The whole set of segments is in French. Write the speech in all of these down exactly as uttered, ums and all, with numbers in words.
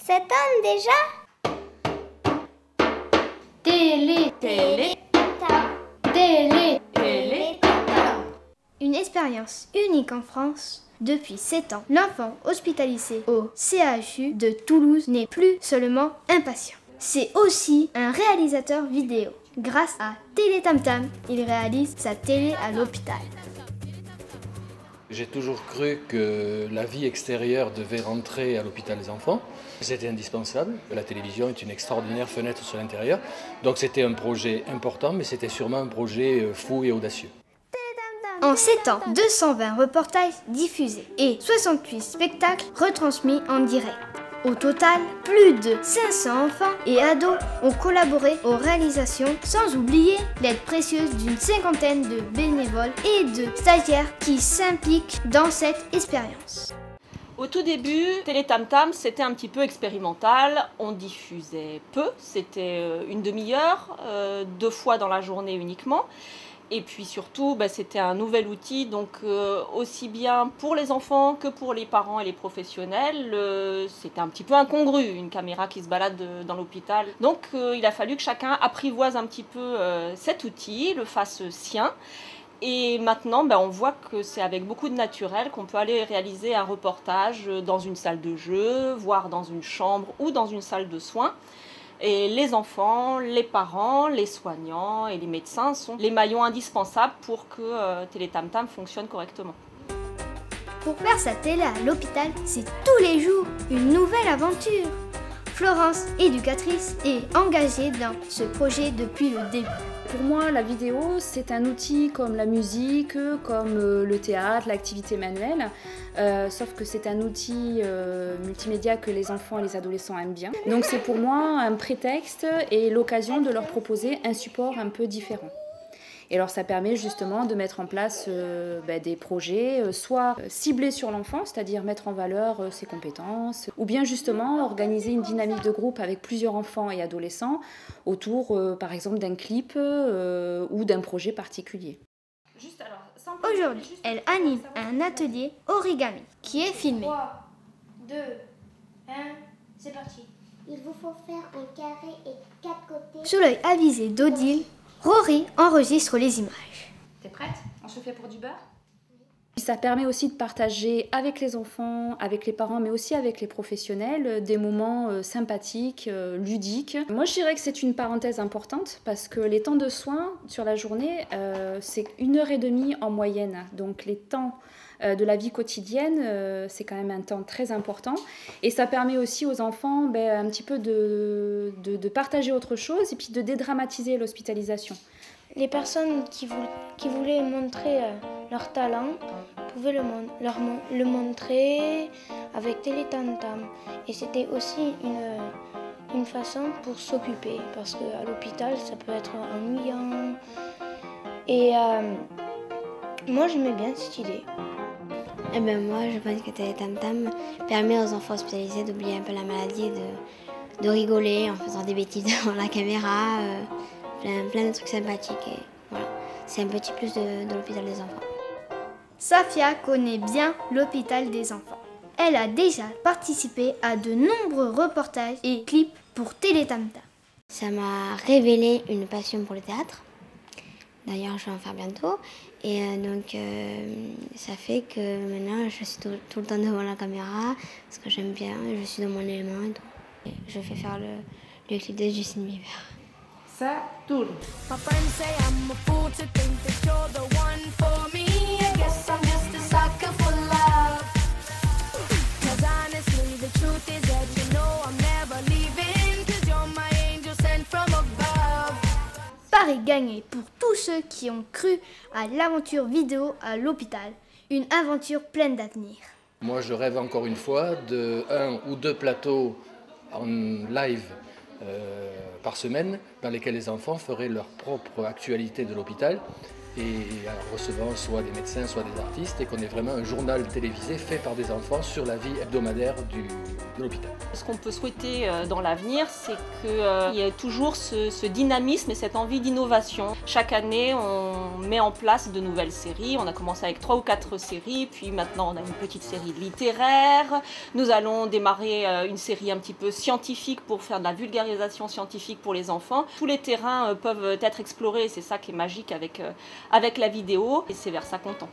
sept ans déjà? Télé, Télé, télé, télé, Une expérience unique en France. Depuis sept ans, l'enfant hospitalisé au C H U de Toulouse n'est plus seulement un patient. C'est aussi un réalisateur vidéo. Grâce à Télétamtam, il réalise sa télé à l'hôpital. J'ai toujours cru que la vie extérieure devait rentrer à l'hôpital des enfants. C'était indispensable. La télévision est une extraordinaire fenêtre sur l'intérieur. Donc c'était un projet important, mais c'était sûrement un projet fou et audacieux. En sept ans, deux cent vingt reportages diffusés et soixante-huit spectacles retransmis en direct. Au total, plus de cinq cents enfants et ados ont collaboré aux réalisations, sans oublier l'aide précieuse d'une cinquantaine de bénévoles et de stagiaires qui s'impliquent dans cette expérience. Au tout début, Télétamtam, c'était un petit peu expérimental. On diffusait peu, c'était une demi-heure, euh, deux fois dans la journée uniquement. Et puis surtout, bah, c'était un nouvel outil, donc euh, aussi bien pour les enfants que pour les parents et les professionnels. Euh, c'était un petit peu incongru, une caméra qui se balade de, dans l'hôpital. Donc euh, il a fallu que chacun apprivoise un petit peu euh, cet outil, le fasse sien. Et maintenant, ben, on voit que c'est avec beaucoup de naturel qu'on peut aller réaliser un reportage dans une salle de jeu, voire dans une chambre ou dans une salle de soins. Et les enfants, les parents, les soignants et les médecins sont les maillons indispensables pour que euh, Télétamtam fonctionne correctement. Pour faire sa télé à l'hôpital, c'est tous les jours une nouvelle aventure. Florence, éducatrice, est engagée dans ce projet depuis le début. Pour moi, la vidéo, c'est un outil comme la musique, comme le théâtre, l'activité manuelle, euh, sauf que c'est un outil euh, multimédia que les enfants et les adolescents aiment bien. Donc c'est pour moi un prétexte et l'occasion de leur proposer un support un peu différent. Et alors ça permet justement de mettre en place euh, bah, des projets, euh, soit ciblés sur l'enfant, c'est-à-dire mettre en valeur euh, ses compétences, ou bien justement organiser une dynamique de groupe avec plusieurs enfants et adolescents autour euh, par exemple d'un clip euh, ou d'un projet particulier. Aujourd'hui, elle anime un atelier origami qui est filmé. trois, deux, un, c'est parti. Il vous faut faire un carré et quatre côtés. Sous l'œil avisé d'Odile, Rory enregistre les images. T'es prête? On se fait pour du beurre? Ça permet aussi de partager avec les enfants, avec les parents, mais aussi avec les professionnels, des moments euh, sympathiques, euh, ludiques. Moi, je dirais que c'est une parenthèse importante parce que les temps de soins sur la journée, euh, c'est une heure et demie en moyenne. Donc les temps euh, de la vie quotidienne, euh, c'est quand même un temps très important. Et ça permet aussi aux enfants ben, un petit peu de, de, de partager autre chose et puis de dédramatiser l'hospitalisation. Les personnes qui, voulaient, qui voulaient montrer euh, leur talent pouvaient le, mon leur mon le montrer avec Télétamtam. Et c'était aussi une, une façon pour s'occuper, parce qu'à l'hôpital, ça peut être ennuyant. Et euh, moi, j'aimais bien cette idée. Eh ben moi, je pense que Télétamtam permet aux enfants hospitalisés d'oublier un peu la maladie, de, de rigoler en faisant des bêtises devant la caméra. Euh, Plein, plein de trucs sympathiques et voilà, c'est un petit plus de, de l'hôpital des enfants. Safia connaît bien l'hôpital des enfants. Elle a déjà participé à de nombreux reportages et clips pour Télétamtam. Ça m'a révélé une passion pour le théâtre. D'ailleurs, je vais en faire bientôt. Et euh, donc, euh, ça fait que maintenant, je suis tout, tout le temps devant la caméra parce que j'aime bien, je suis dans mon élément et tout. Et je fais faire le, le clip de Justin Bieber. Ça tourne. Paris gagné pour tous ceux qui ont cru à l'aventure vidéo à l'hôpital. Une aventure pleine d'avenir. Moi, je rêve encore une fois de un ou deux plateaux en live euh, par semaine dans lesquels les enfants feraient leur propre actualité de l'hôpital et en recevant soit des médecins, soit des artistes, et qu'on ait vraiment un journal télévisé fait par des enfants sur la vie hebdomadaire du, de l'hôpital. Ce qu'on peut souhaiter dans l'avenir, c'est qu'il y ait toujours ce, ce dynamisme et cette envie d'innovation. Chaque année, on met en place de nouvelles séries. On a commencé avec trois ou quatre séries, puis maintenant on a une petite série littéraire. Nous allons démarrer une série un petit peu scientifique pour faire de la vulgarisation scientifique pour les enfants. Tous les terrains peuvent être explorés, c'est ça qui est magique avec, avec la vidéo, et c'est vers ça qu'on tend.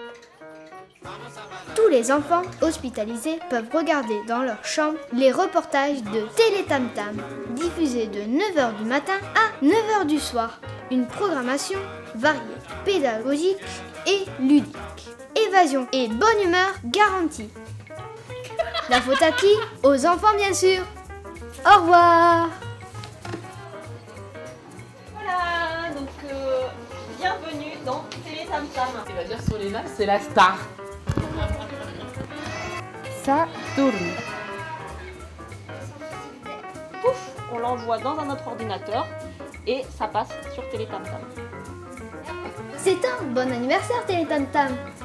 Tous les enfants hospitalisés peuvent regarder dans leur chambre les reportages de Télé Tam Tam, diffusés de neuf heures du matin à neuf heures du soir. Une programmation variée, pédagogique et ludique. Évasion et bonne humeur garantie. La faute à qui? Aux enfants bien sûr. Au revoir. Voilà, donc euh, bienvenue dans Télé Tam Tam. Il va dire Solena, c'est la star. Ça tourne. Pouf, on l'envoie dans un autre ordinateur et ça passe sur Télé Tam Tam. C'est un bon anniversaire Télé Tam Tam.